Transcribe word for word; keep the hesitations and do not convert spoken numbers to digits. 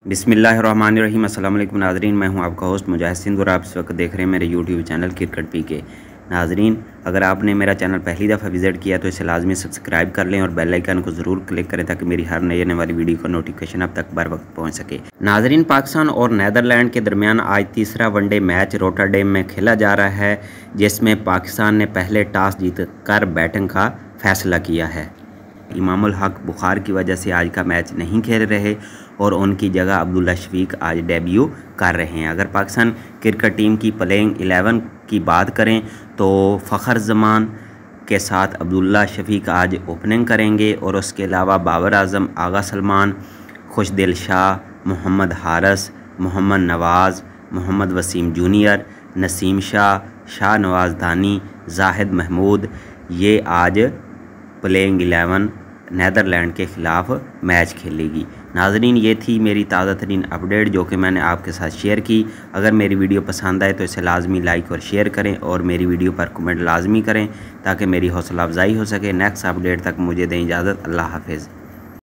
बिस्मिल्लाहिर्रहमानिर्रहीम। अस्सलाम वालेकुम नाज़रीन, मैं हूं आपका होस्ट मुजाहिद सिंध और आप इस वक्त देख रहे हैं मेरे यूट्यूब चैनल क्रिकेट पी के। नाज़रीन, अगर आपने मेरा चैनल पहली दफ़ा विज़िट किया तो इसे लाजमी सब्सक्राइब कर लें और बेल आइकन को ज़रूर क्लिक करें ताकि मेरी हर नई आने वाली वीडियो का नोटिफिकेशन अब तक बर वक्त पहुँच सके। नाज़रीन, पाकिस्तान और नीदरलैंड के दरमियान आज तीसरा वनडे मैच रोटरडेम में खेला जा रहा है, जिसमें पाकिस्तान ने पहले टॉस जीत कर बैटिंग का फैसला किया है। इमामुल हक बुखार की वजह से आज का मैच नहीं खेल रहे और उनकी जगह अब्दुल्ला शफीक आज डेब्यू कर रहे हैं। अगर पाकिस्तान क्रिकेट टीम की प्लेइंग इलेवन की बात करें तो फ़खर जमान के साथ अब्दुल्ला शफीक आज ओपनिंग करेंगे और उसके अलावा बाबर आज़म, आगा सलमान, खुशदिल शाह, मोहम्मद हारिस, मोहम्मद नवाज़, मोहम्मद वसीम जूनियर, नसीम शाह, शाह नवाज़ दानी, जाहिद महमूद, ये आज प्लेइंग इलेवन नीदरलैंड के ख़िलाफ़ मैच खेलेगी। नाज़रीन, ये थी मेरी ताज़ा तरीन अपडेट जो कि मैंने आपके साथ शेयर की। अगर मेरी वीडियो पसंद आए तो इसे लाजमी लाइक और शेयर करें और मेरी वीडियो पर कमेंट लाजमी करें ताकि मेरी हौसला अफजाई हो सके। नेक्स्ट अपडेट तक मुझे दें इजाज़त। अल्लाह हाफ़िज़।